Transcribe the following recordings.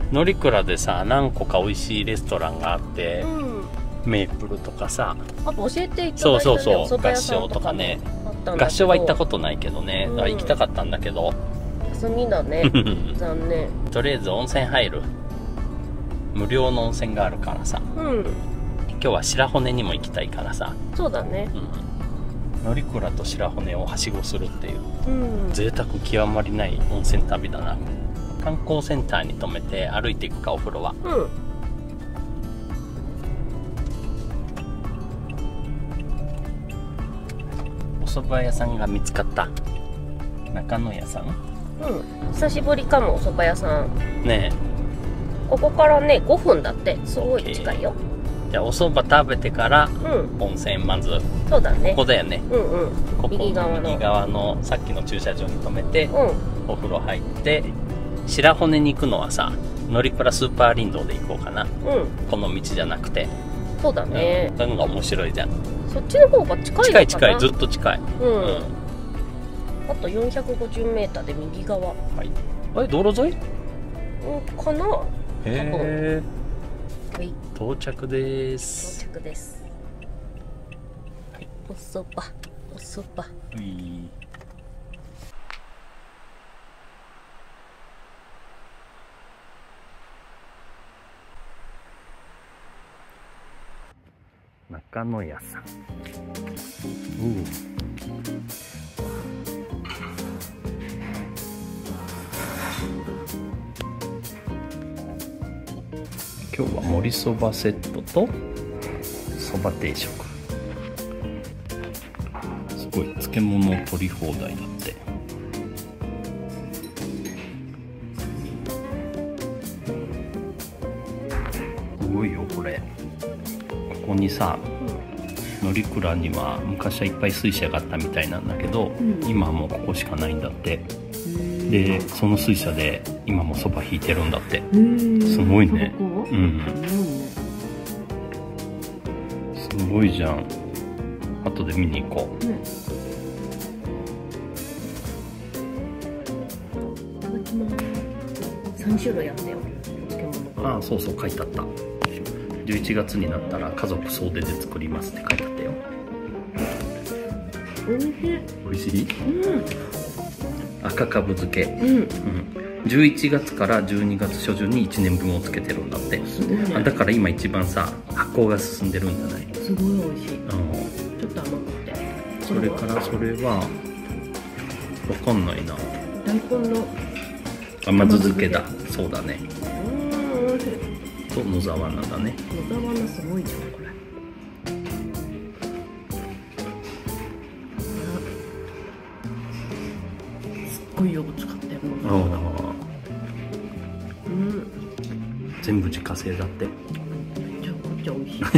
乗鞍でさ何個か美味しいレストランがあって、 うん、 メープルとかさ、 あと教えていただいたね、 そうそうそう、 お蕎麦合屋さん掌とかね。 あったんだけど、 合掌は行ったことないけどね、 うん行きたかったんだけど、 休みだね残念。 とりあえず温泉入る、無料の温泉があるからさ、 うん、 今日は白骨にも行きたいからさ、 そうだね、 乗鞍と白骨をはしごするっていう、 うん、 贅沢極まりない温泉旅だな。観光センターに泊めて歩いていくか、お風呂は。 うん、 お蕎麦屋さんが見つかった。中野屋さん、 うん、久しぶりかも。お蕎麦屋さんねここからね5分だって、すごい近いよ。 え、じゃあお蕎麦食べてからうん、 温泉、まずそうだね。 ここだよね。 うんうん、 ここ右側の右側のさっきの駐車場に止めて、 うん、 お風呂入って、白骨に行くのはさ、乗鞍スーパー林道で行こうかな。 うん、 この道じゃなくて。 そうだね。 そういうのが面白いじゃん。 そっちの方が近いのかな。 近い近い、ずっと近い。 うん、あと 450m で右側、 はい。あれ、道路沿い？ うん、かな。 へー。 はい、 到着です。 到着です。おそば、おそば。 うい。中野屋さん。今日は盛りそばセットとそば定食。すごい、漬物取り放題だって。すごいよこれ。ここにさ、乗鞍には昔はいっぱい水車があったみたいなんだけど、今はもうここしかないんだって。でその水車で今もそば引いてるんだって。すごいね。うん、すごいじゃん。後で見に行こう。 3種類あったよ、漬物。 ああ、そうそう、書いてあった。11月になったら家族総出で作りますって書いてあったよ。 おいしい。 おいしい？ うん、 赤かぶ漬け。 うん、 11月から12月初旬に1年分をつけてるんだって。 すごいね。 だから今一番さ、発酵が進んでるんじゃない？ すごい美味しい。ちょっと甘くて。 それからそれはわかんないな。 大根の甘酢漬けだ。そうだね。 美味しい。 と野沢菜だね。 野沢菜すごいじゃんこれ。すっごいよく使ってるの。 全部自家製だって。 めちゃくちゃ美味しい。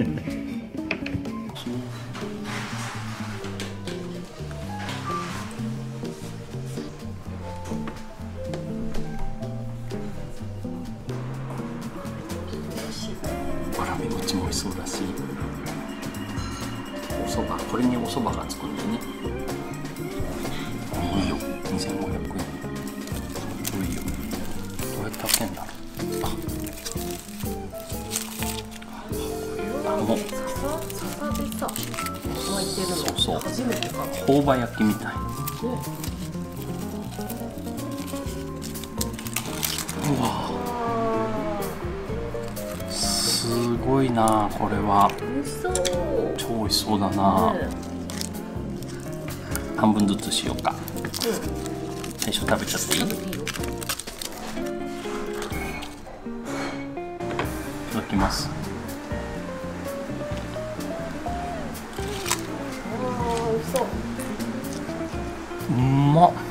わらび餅も美味しそうだし、お蕎麦、これにお蕎麦がつくんだよね。いいよ、2500円。すごいよ。どうやって開けんだろう。もう笹でさ巻いてるの。 そうそう、 初めてかも。 朴葉焼きみたい。うわ、すごいなこれは。 美味しそう。 超美味しそうだな。半分ずつしようか。最初食べちゃっていい？いただきます。 美味しそう。 うまっ。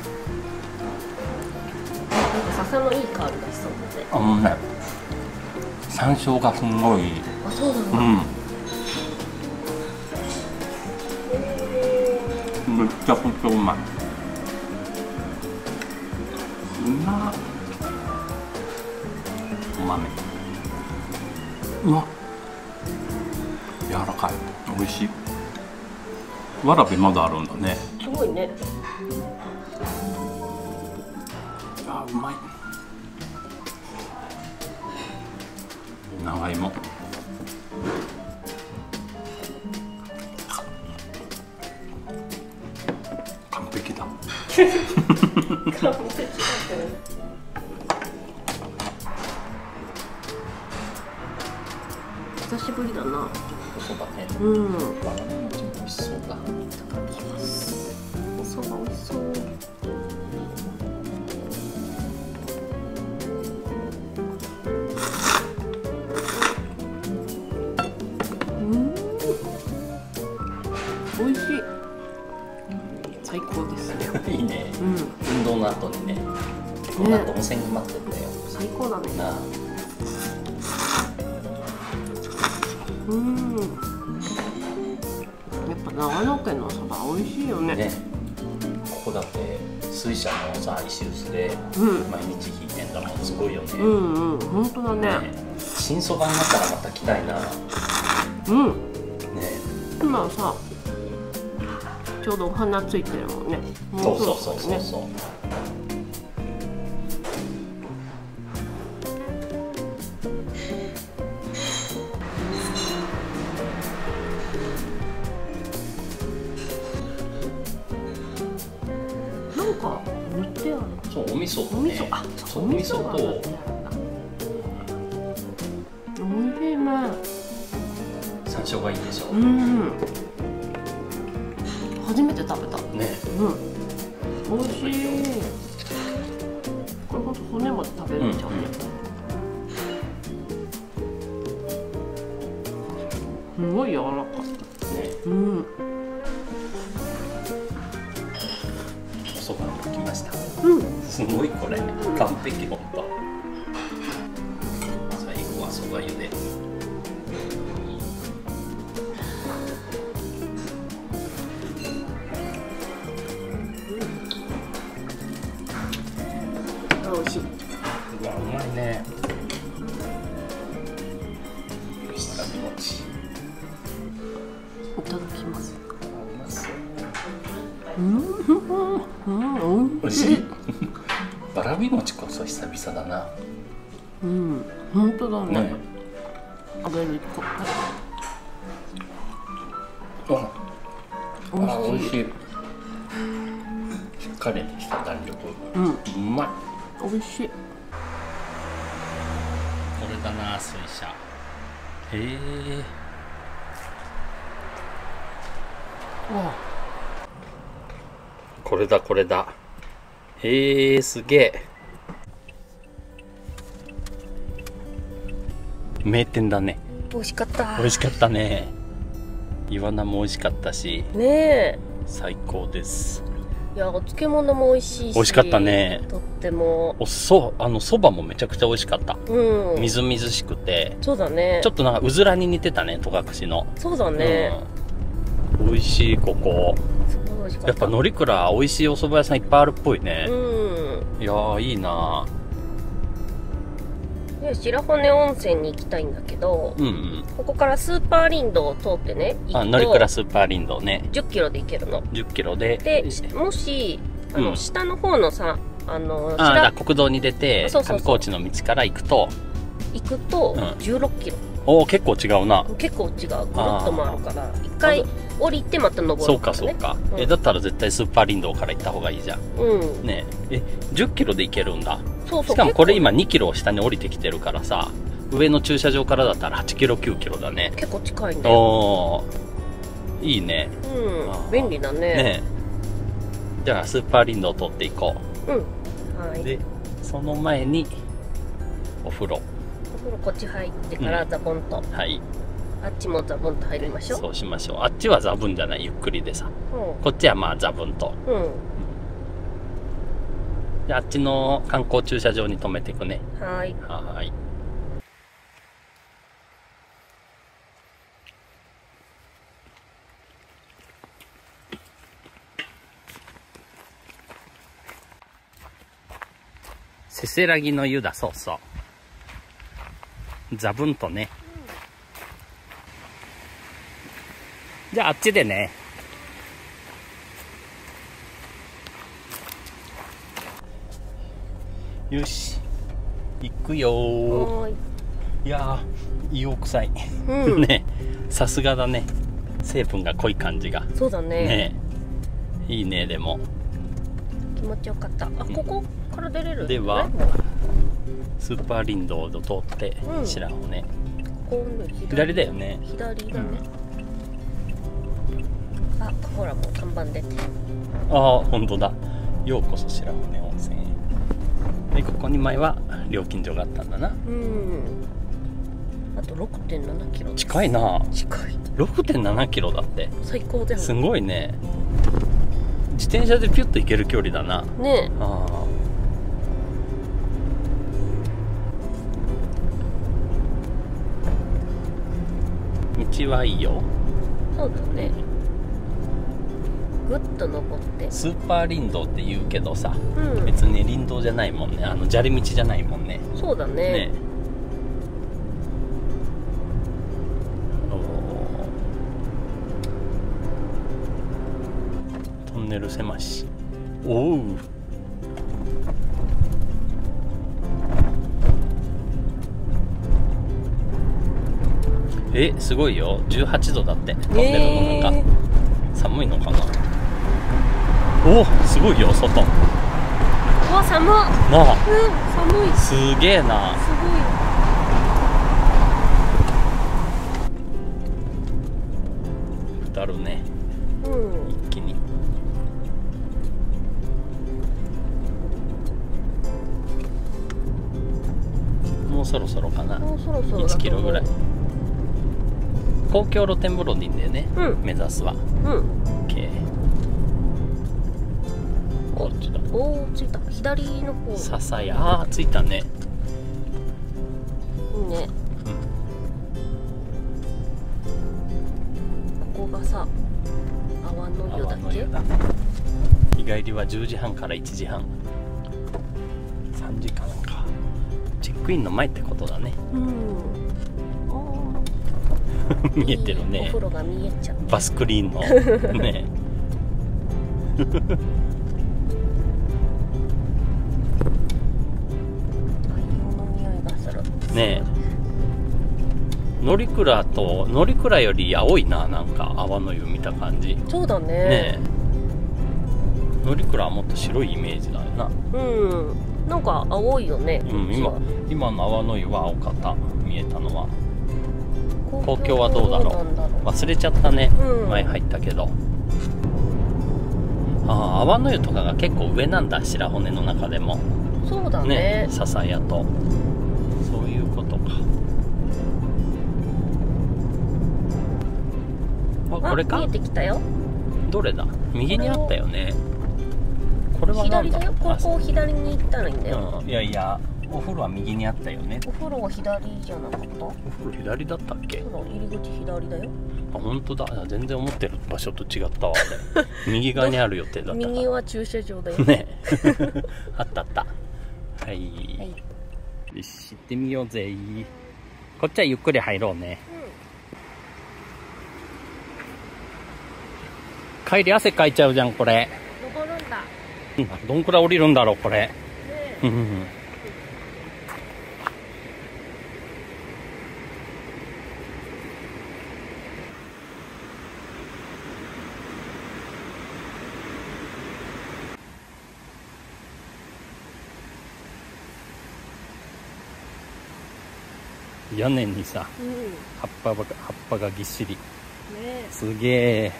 なんか笹のいい香りがしそうだね。 ね、山椒がすんごいいい。 あ、そうなんだ。 めっちゃくちゃうまい。うまっ。お豆。うわっ。柔らかい。美味しい。わらびまだあるんだね。 すごいね。 あ、うまい。 長芋。完璧だ。 久しぶりだな。 そうだね。 うん。 バナナ餅も美味しそうだ。 お蕎麦美味しそう。美味しい。最高ですね。 いいね。 うん。 運動の後にね。この後温泉が待ってるんだよ。 最高だね。 なあ。 うん。やっぱ長野県のお蕎麦美味しいよね。 ね。ここだって水車のさ石臼で毎日引いてんだもん。すごいよね。 うんうん。本当だね。 新そばになったらまた来たいな。 うん。 ね。 今さ。ちょうどお花ついてるもんね。 そうそうそうそうそう。 なんか塗ってある。 そうお味噌とお味噌、 ね。 あ、 そうお味噌と。 おいしいね。 山椒がいいでしょ。 うん。初めて食べた。 ね。 うん。美味しい。これほんと骨まで食べれちゃうね。すごい柔らかい。 ね。 うん。 お蕎麦も来ました。 うん。 すごいこれ完璧ほんと。最後は蕎麦茹で。 美味しい。 うわうまいね。わらび餅。 いただきます。 うまそう。 美味しい。 わらび餅こそ久々だな。 うん、本当だね。 ね。 あげる一個。 美味しい。しっかりした弾力。うまい。 美味しい。 これだな水車。へえ。これだこれだ。へえすげえ。名店だね。 美味しかった。 美味しかったね。イワナも美味しかったし。 ねえ。 最高です。 いや、お漬物も美味しいし。 美味しかったね。 とっても。 そばもめちゃくちゃ美味しかった。 うん。 みずみずしくて。 そうだね。 ちょっとなんかうずらに似てたね、戸隠の。 そうだね。 美味しいここ。 すごい美味しかった。 やっぱ乗鞍美味しいお蕎麦屋さんいっぱいあるっぽいね。 うん。 いやーいいなー。で白骨温泉に行きたいんだけど、 うんうん。 ここからスーパーリンドを通ってね、行くと乗鞍スーパーリンドね。 10キロで行けるの。 10キロで。 で、もし下の方のさ、 国道に出て上高地の道から行くと 16キロ。 おお結構違うな。 結構違う。ぐるっと回るから一回降りてまた登る。 そうかそうか。だったら絶対スーパーリンドから行った方がいいじゃん。 うん。 ねえ10キロで行けるんだ。 そうそう。 しかもこれ今2キロ下に降りてきてるからさ、上の駐車場からだったら8キロ9キロだね。 結構近いんだよ。 おーいいね。 うん。便利だね。 ねえじゃあスーパーリンドを通っていこう。うん。はい。 でその前にお風呂。 お風呂こっち入ってからザボンと。 はい。 あっちもザボンと入りましょう。 そうしましょう。あっちはザブンじゃない、ゆっくりでさ。こっちはまあザブンと。であっちの観光駐車場に止めていくね。 はい。 はい。せせらぎの湯だ、そうそう。ザブンとね。じゃああっちでね。よし。行くよー。 いやー硫黄臭い、 うん、 ね、さすがだね、成分が濃い感じが。 そうだね。 ね、いいね。でも気持ちよかった。あ、ここから出れる。 ではスーパー林道を通って、 うん、 白骨、 ここ左だよね。 左だね、うん、あ、ほらもう看板出て。 ああ、本当だ。ようこそ白骨温泉へ。でここに前は料金所があったんだな。 うん。あと 6.7 キロ。 近いな。 近い。 6.7 キロだって。 最高だよね。 すごいね。自転車でピュッと行ける距離だな。 ねえ。 ああ。道はいいよ。 そうだね。ぐっと登ってスーパー林道って言うけどさ、 うん、 別に林道じゃないもんね。砂利道じゃないもんね。 そうだね。 ね、トンネル狭し。おう。すごいよ。18度だってトンネルの中、寒いのかな。お、すごいよ外。 うわ、寒っなあ、 うん、寒い。 すげえな。 すごい。 下るね、 うん、 一気に。もうそろそろかな。 もうそろそろ 1キロぐらい。公共露天風呂でいいんだよね、うん、目指すは。 うん、 OK。こっちだ。 おお、着いた。左の方。 笹屋、ああ、着いたね。 いいね、うん、ここがさ、泡の湯だっけ。 日帰りは10時半から1時半、3時間か。チェックインの前ってことだね。 うん、 見えてるね。 お風呂が見えちゃう。 バスクリーンのね。ねえ、乗鞍より青いな、なんか泡の湯見た感じ。 そうだね。 ねえ、乗鞍はもっと白いイメージだよな。 うん、なんか青いよね。 うん、今の泡の湯は青かった、見えたのは。公共はどうだろう、忘れちゃったね、うん、前入ったけど。ああ、泡の湯とかが結構上なんだ、白骨の中でも。 そうだね。 笹屋とそういうことか。あ、これか。 見えてきたよ。 どれだ。右にあったよね。これは何だ。 左だよ。ここを左に行ったらいいんだよ。 うん、いやいや、お風呂は右にあったよね。 お風呂は左じゃなかった。 お風呂左だったっけ。 そうだ、入り口左だよ。 あ、本当だ。全然思ってる場所と違ったわ。右側にある予定だった。 右は駐車場だよね。あったあった。はい、はい、よし、行ってみようぜ。こっちはゆっくり入ろうね、うん、帰り汗かいちゃうじゃんこれ。 登るんだ。 どんくらい降りるんだろうこれ、ね、うん、屋根にさ、うん、葉っぱがぎっしり、ね、すげえ。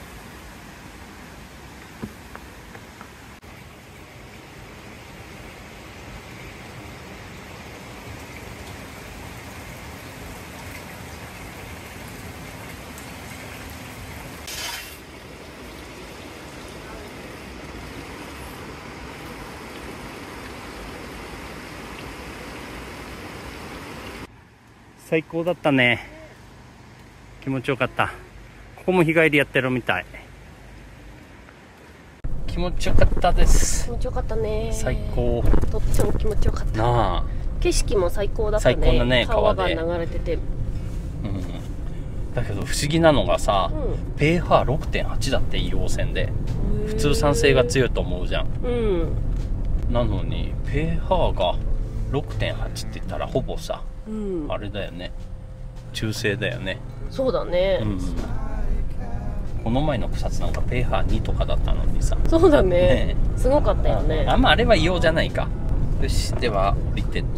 最高だったね。気持ちよかった。ここも日帰りやってるみたい。気持ちよかったです。 気持ちよかったね。 最高。 とっても気持ちよかったなあ。景色も最高だったね。 最高だね。 川が流れてて、うん、 だけど不思議なのがさ、うん、ペーハー 6.8 だって硫黄泉で。普通酸性が強いと思うじゃん、うん、なのにペーハーが 6.8 って言ったらほぼさうんあれだよね、中性だよね。 そうだね、 この前の草津なんかペーハー2とかだったのにさ。 そうだねねすごかったよね。 あれは異様じゃないか。よし、では降りてって、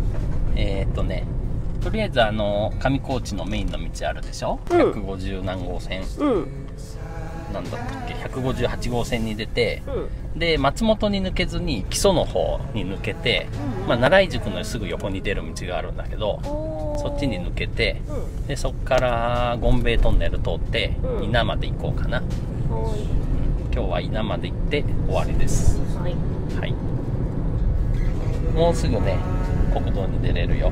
とりあえず上高地のメインの道あるでしょ、150何号線、なんだったっけ、158号線に出て、で松本に抜けずに木曽の方に抜けて、奈良井宿のすぐ横に出る道があるんだけど、そっちに抜けて、でそっから権兵衛トンネル通って、伊那まで行こうかな。今日は伊那まで行って終わりです。はい、もうすぐね国道に出れるよ。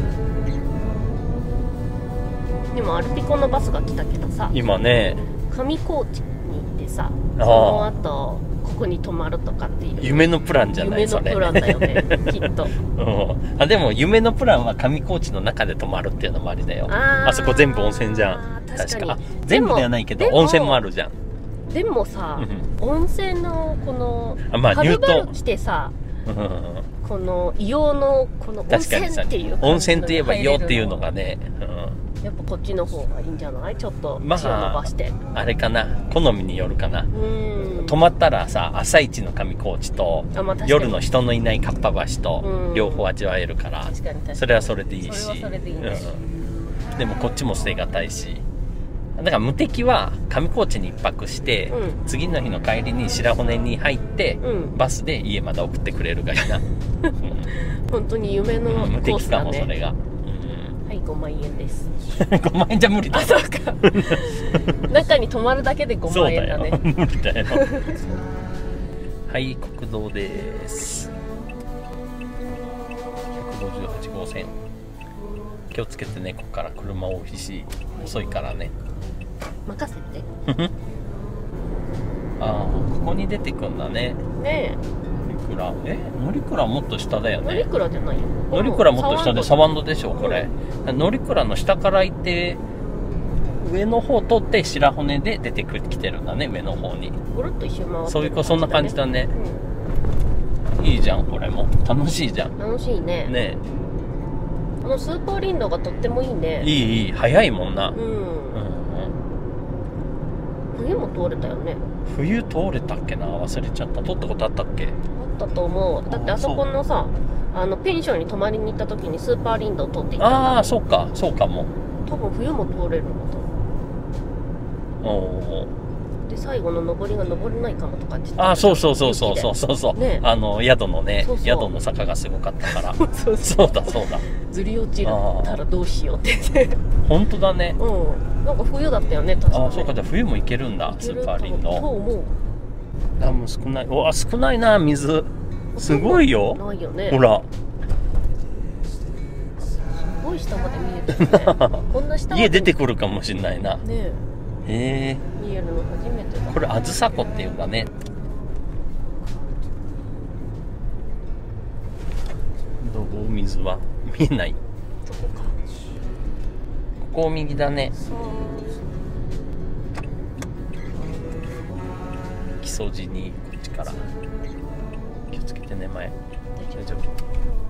でもアルピコのバスが来たけどさ、 今ね上高地に行ってさ、その後ここに泊まるとかっていう夢のプランじゃない？ 夢のプランだよねきっと。 でも夢のプランは上高地の中で泊まるっていうのもありだよ。あそこ全部温泉じゃん。確か全部ではないけど温泉もあるじゃん。 でもさ、温泉のこのはるばるしてさ、この硫黄のこの温泉っていう温泉といえば硫黄っていうのがね、 やっぱこっちの方がいいんじゃない？ちょっと血を伸ばして、 あれかな、好みによるかな。泊まったらさ、朝一の上高地と夜の人のいないかっぱ橋と両方味わえるから、それはそれでいいし、でもこっちも捨てがたいし、だから無敵は上高地に一泊して、次の日の帰りに白骨に入って、バスで家まで送ってくれるがいいな。 本当に夢の無敵かもそれが。 はい、5万円です。 5万円じゃ無理だ。 そうか。中に泊まるだけで5万円だね。 無理だよ。はい、国道です。158号線。気をつけてね、ここから車多いし、遅いからね。 任せて。 ここに出てくんだね。 ねえ。 乗鞍もっと下だよね。 乗鞍じゃないよ。 乗鞍もっと下でサワンドでしょこれ。乗鞍の下から行って上の方通って白骨で出てきてるんだね、上の方に。 ぐるっと一周回って、 そういうそんな感じだね。いいじゃん、これも楽しいじゃん。 楽しいね。 ねえ、スーパーリンドがとってもいいね。 いい早いもんな。 冬も通れたよね。 冬通れたっけな、忘れちゃった。通ったことあったっけ？ あったと思う。だってあそこのさ、ペンションに泊まりに行った時にスーパーリンドを通っていったんだ。 そうかも。 多分冬も通れるんだと思う。で最後の上りが登れないかもとかって言って。 そう、ね、宿のね、宿の坂がすごかったからそうだずり落ちたらどうしようって言って。 本当だね。 なんか冬だったよね、確かに。 そうか、じゃあ冬も行けるんだ、スーパーリンド。 そう思う。 ダム少ない。少ないな、水すごいよ。 ないよね。 ほらすごい下まで見えてるね。こんな下まで家出てくるかもしれないな。 ねえ、見えるの初めてだ。 これあずさ湖っていうんだね。どう水は見えない。 どこか。 ここ右だね。木曽路にこっちから気をつけてね、前。大丈夫。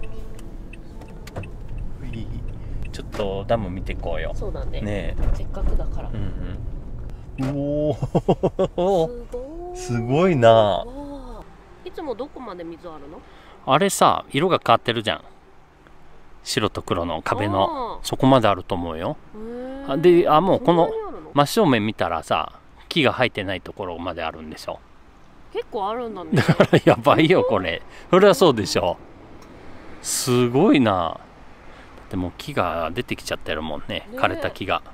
ちょっとダム見てこうよ。 そうだね。 ねえ、せっかくだから。 おお、すごいな。 いつもどこまで水あるの？ あれさ、色が変わってるじゃん。白と黒の壁のそこまであると思うよ。で、もうこの真正面見たらさ、木が生えてないところまであるんでしょ。 結構あるんだね。 だからやばいよこれ。それはそうでしょ。すごいな。でも木が出てきちゃってるもんね、枯れた木が。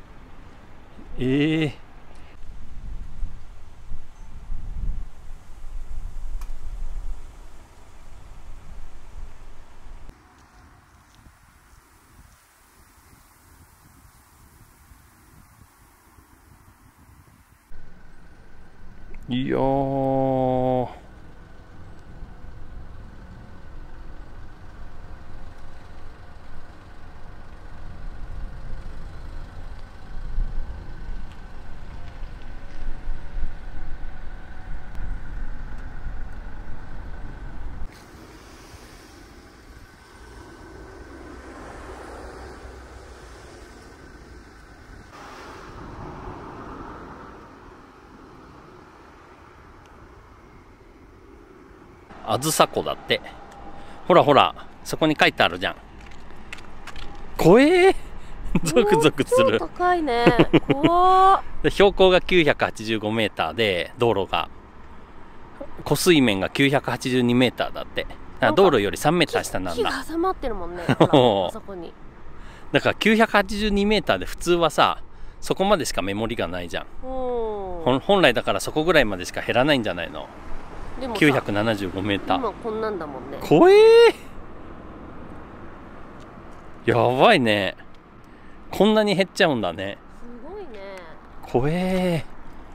いやー、 あずさ湖だって。ほらほら、そこに書いてあるじゃん。怖えゾクゾクする。 超高いね。怖で標高が985メーターで、道路が湖水面が982メーターだって。だから道路より3メーター下なんだ。 木が挟まってるもんね。ほらあそこに。 だから982メーターで普通はさ、そこまでしか目盛りがないじゃん。本来だからそこぐらいまでしか減らないんじゃないの。 でも 975メーター。 今こんなんだもんね。 怖えやばいね。こんなに減っちゃうんだね。 すごいね。 怖え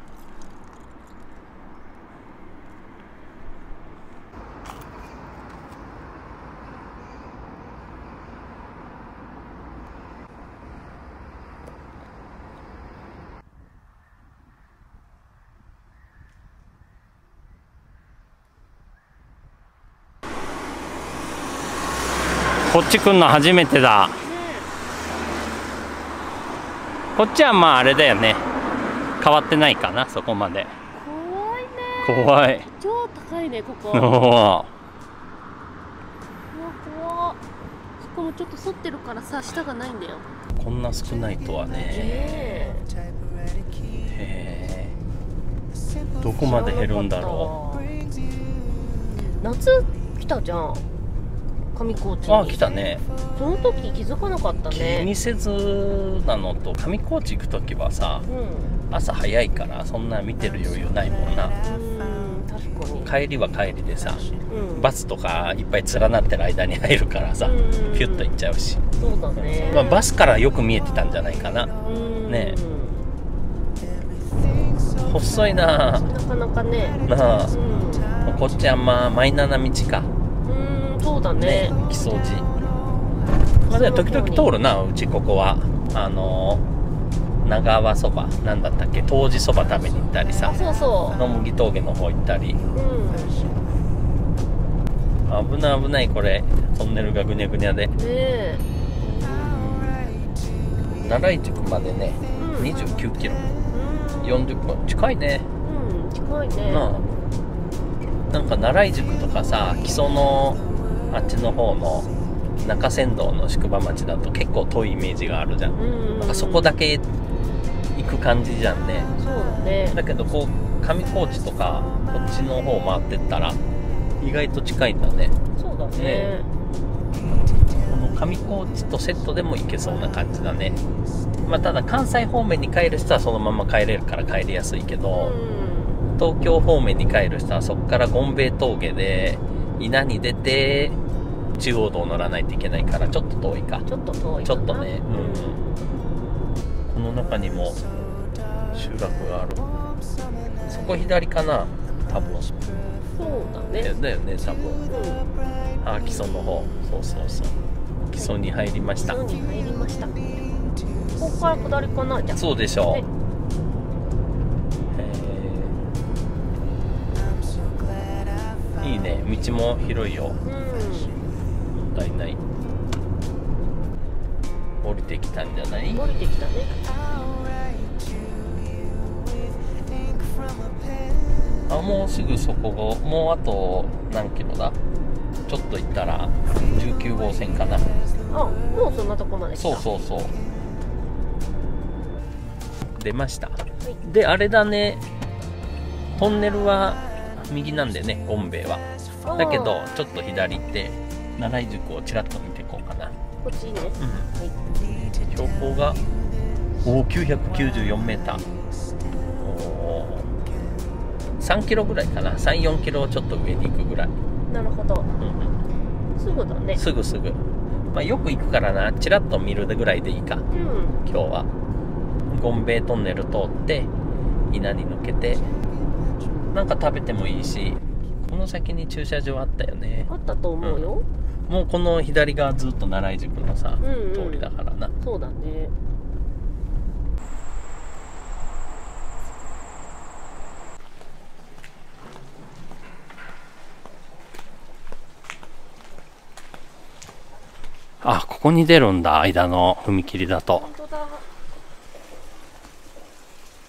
こっち来んの初めてだ。こっちはまああれだよね。変わってないかな、そこまで。 怖いね。 怖い。 超高いね、ここ。 おー。 うわ、怖っ。しかもちょっと反ってるからさ、下がないんだよ。 こんな少ないとはね。へえ。どこまで減るんだろう。夏来たじゃん。上高地に。 あ、来たね。 その時気づかなかったね。 気にせずなのと、上高地行く時はさ、朝早いからそんな見てる余裕ないもんな。 確かに。 帰りは帰りでさ、バスとかいっぱい連なってる間に入るからさ、ピュッと行っちゃうし。 そうだね。 まあ、バスからよく見えてたんじゃないかな。ねえ。細いな。 なかなかね。 なあ。こっちはまあマイナーな道か。 そうだね。 木曽路。まあでも時々通るな、うちここは。長和そば、なんだったっけ、湯治そば食べに行ったりさ。 そうそう。 野麦峠の方行ったり。危ない危ない、これトンネルがぐにゃぐにゃで。ねえ。奈良井宿までね、29キロ。40分、近いね。 近いね。 なんか奈良井宿とかさ、木曽のあっちの方の中山道の宿場町だと結構遠いイメージがあるじゃん。なんかそこだけ行く感じじゃんね。 そうだね。 だけどこう上高地とかこっちの方回ってったら意外と近いんだね。 そうだね。 この上高地とセットでも行けそうな感じだね。まあただ関西方面に帰る人はそのまま帰れるから帰りやすいけど、東京方面に帰る人はそこから権兵衛峠で稲に出て中央道乗らないといけないからちょっと遠いか。 ちょっと遠い。 ちょっとね。この中にも集落がある。そこ左かな、多分。 そうだね。 だよね、多分。あ、木曽の方。そうそうそう。木曽に入りました。 木曽に入りました。ここから下りかな、じゃあ。そうでしょう。いいね、道も広いよ。問題ない。降りてきたんじゃない？ 降りてきたね。 あ、もうすぐそこが、もうあと何キロだ？ちょっと行ったら19号線かな。 あ、もうそんなとこまで来た。 そうそうそう。出ました。で、あれだね。トンネルは右なんでね、権兵衛は。だけどちょっと左行って奈良井宿をちらっと見ていこうかな。 こっちね。 標高が994メーター。3キロぐらいかな。3、4キロちょっと上に行くぐらい。 なるほど。すぐだね。 すぐすぐ。まあよく行くからな、ちらっと見るぐらいでいいか。今日は権兵衛トンネル通って稲に抜けてなんか食べてもいいし、この先に駐車場あったよね。 あったと思うよ。 もうこの左側ずっと奈良井宿のさ、通りだからな。 そうだね。 あ、ここに出るんだ、間の踏切だと。 本当だ。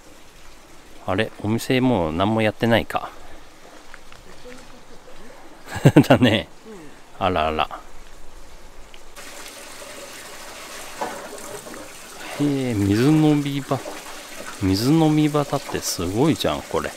あれ、お店もう何もやってないか。 だね。あらあら。水飲み場だってすごいじゃんこれ。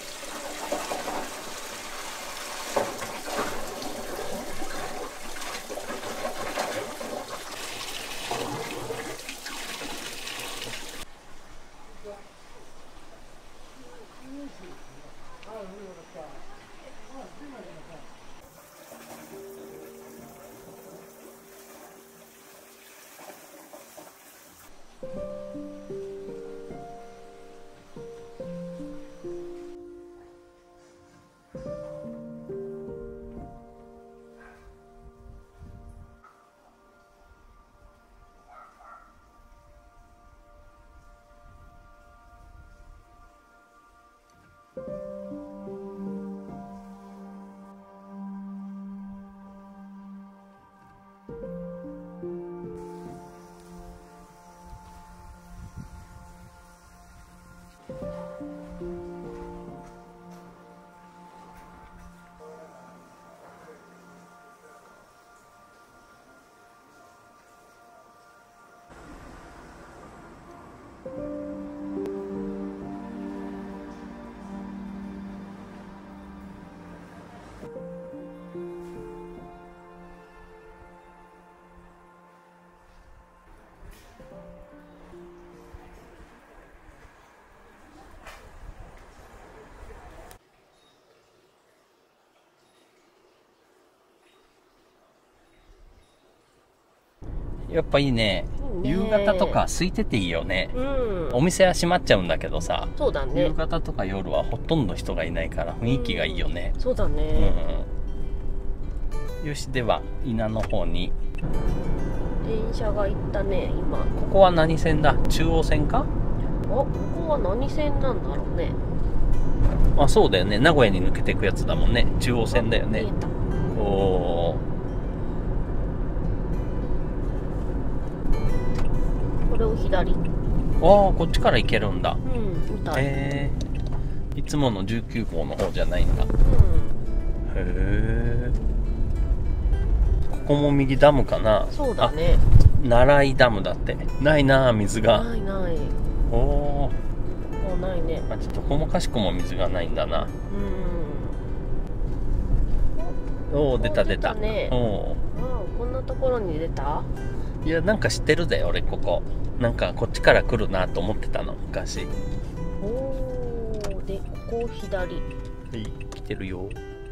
やっぱいいね。夕方とか空いてていいよね。お店は閉まっちゃうんだけどさ。 そうだね。 夕方とか夜はほとんど人がいないから雰囲気がいいよね。 そうだね。 よし、では稲の方に。 電車が行ったね今。 ここは何線だ？中央線か？ ここは何線なんだろうね。 あ、そうだよね。名古屋に抜けていくやつだもんね。中央線だよね。おー。 これを左。 ああ、こっちから行けるんだ。 みたい。 いつもの19号の方じゃないんだ。へえ。ここも右ダムかな。 そうだね。 奈良井ダムだって。ないな、水が。 ないない。 おお。 もうないね。 ちょっとこもかしくも水がないんだな。おお、出た出た。 ね、こんなところに出た？ いや、なんか知ってるぜ俺ここ。なんかこっちから来るなと思ってたの昔。 おお、でここ左。 来てるよ。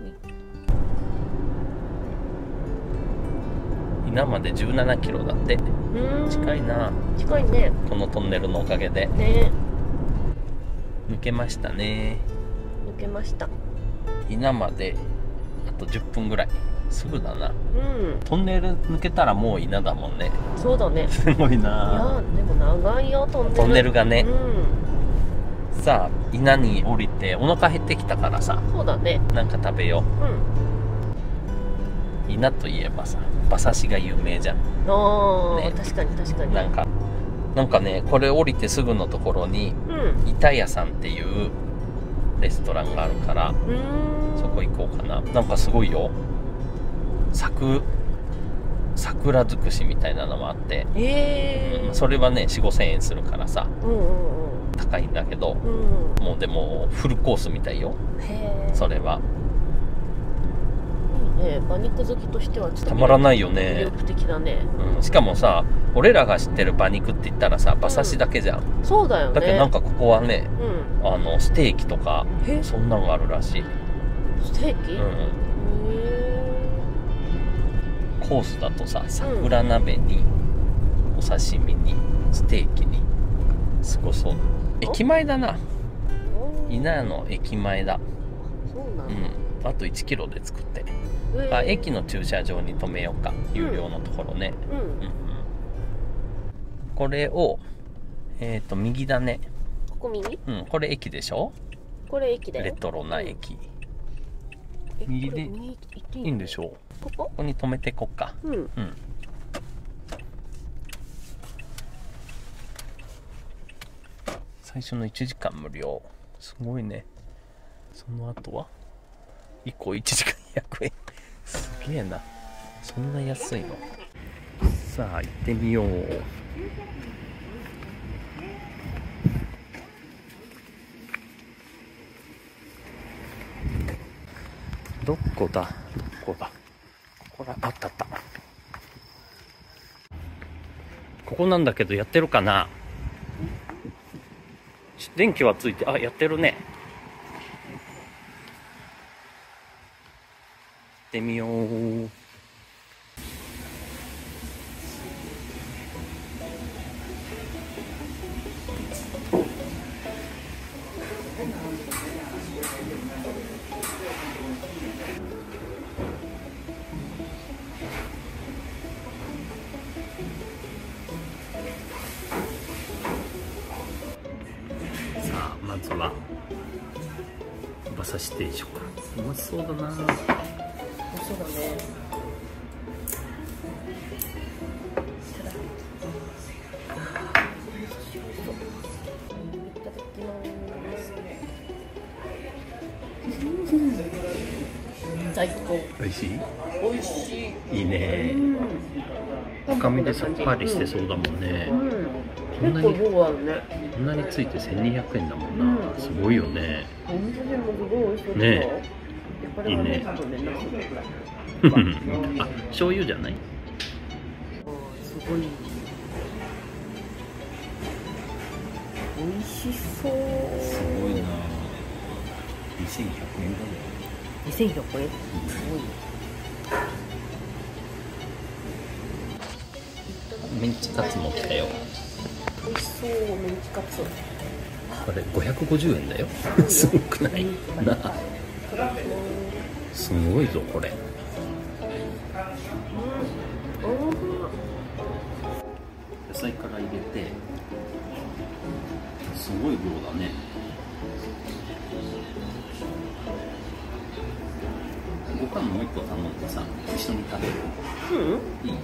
稲まで17キロだって。近いな。 近いね。 このトンネルのおかげで。 ね。 抜けましたね。 抜けました。 稲まであと10分ぐらい。すぐだな。トンネル抜けたらもう稲だもんね。 そうだね。 すごいな。いやでも長いよトンネルがね。さあ稲に降りてお腹減ってきたからさ。 そうだね。 なんか食べよう。稲といえばさ、馬刺しが有名じゃん。 ね、確かに確かに。 なんかね、これ降りてすぐのところに板屋さんっていうレストランがあるから、そこ行こうかな。なんかすごいよ。桜尽くしみたいなのもあって、それはね 4,5,000円するからさ、高いんだけど、もうでもフルコースみたいよ。それはいいね。馬肉好きとしてはちょっとたまらないよね。 魅力的だね。 しかもさ、俺らが知ってる馬肉って言ったらさ、馬刺しだけじゃん。 そうだよね。 だけどなんかここはね、ステーキとかそんなのがあるらしい。 ステーキ？ コースだとさ、桜鍋にお刺身にステーキにすごそう。駅前だな。稲の駅前だ。 そうなの。 あと1キロで作って、駅の駐車場に止めようか。有料のところね。これを右だね。 ここ右？ これ駅でしょ。 これ駅だよ。 レトロな駅。右でいいんでしょう。ここに止めてこっか。最初の1時間無料。すごいね。その後は1個1時間100円。すげえな、そんな安いの。さあ行ってみよう。どこだこれ、あった。ここなんだけど、やってるかな。電気はついて、やってるね。行ってみよう。まずは馬刺し定食、うまそうだな。うまそうだね。 最高。 美味しい？ 美味しい。 いいね。深みでさっぱりしてそうだもんね。 結構量あるね。 こんなについて1200円だもんな。すごいよね。 お味噌汁もすごい美味しそうだね。いいね。あ、醤油じゃない？ すごい。美味しそう。 すごいな。2100円だね。 2100円？すごい。 メンチカツも来たよ。 美味しそう、メンチカツ。 これ550円だよ。すごくない？なあ。すごいぞこれ。野菜から入れて、すごい量だね。ご飯もう一個頼んでさ、一緒に食べる。いい？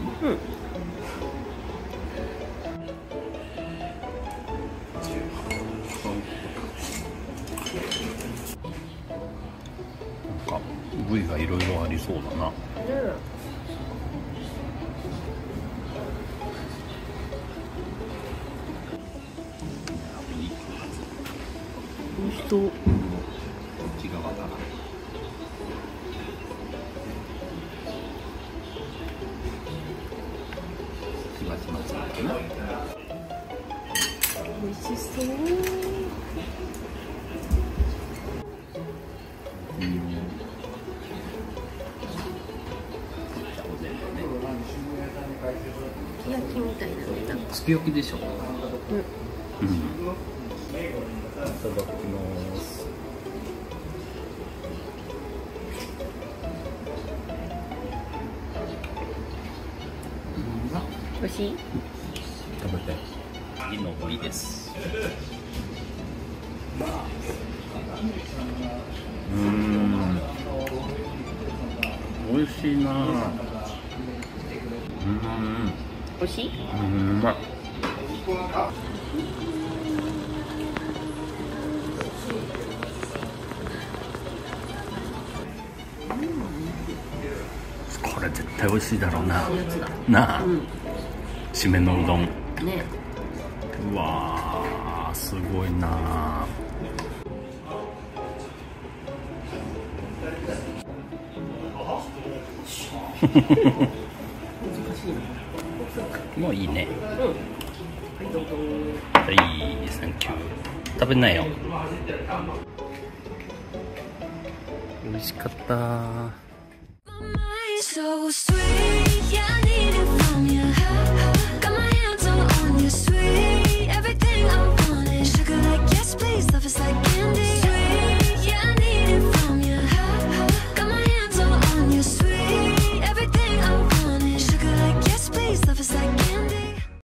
なんか部位がいろいろありそうだな。 美味しそう。 こっち側からしましますかな。 美味しそう。すき焼きみたいなね。なんかすき焼きでしょ。いただきます。 美味しい？ 食べて。次の部位です。美味しいな。 美味しい？ うまい。これ絶対美味しいだろうな。なあ、締めのうどん。 ね。 うわー、すごいな。 難しいな。 もういいね。 はいどうぞ。 はい、サンキュー。食べなよ。美味しかった。 So sweet, yeah.